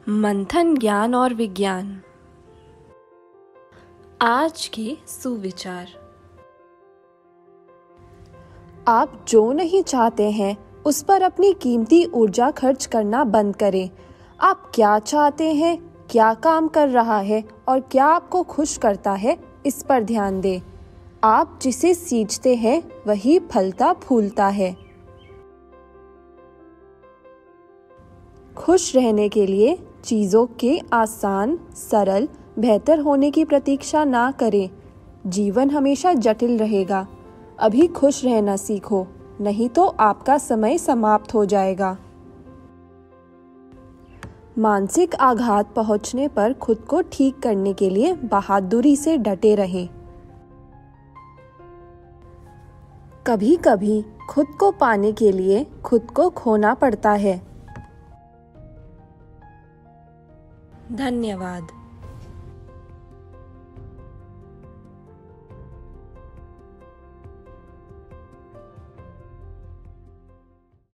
मंथन ज्ञान और विज्ञान। आज के सुविचार। आप जो नहीं चाहते हैं उस पर अपनी कीमती ऊर्जा खर्च करना बंद करें। आप क्या चाहते हैं, क्या काम कर रहा है और क्या आपको खुश करता है, इस पर ध्यान दें। आप जिसे सींचते हैं वही फलता फूलता है। खुश रहने के लिए चीज़ों के आसान, सरल, बेहतर होने की प्रतीक्षा ना करें। जीवन हमेशा जटिल रहेगा। अभी खुश रहना सीखो, नहीं तो आपका समय समाप्त हो जाएगा। मानसिक आघात पहुंचने पर खुद को ठीक करने के लिए बहादुरी से डटे रहें। कभी-कभी खुद को पाने के लिए खुद को खोना पड़ता है। धन्यवाद।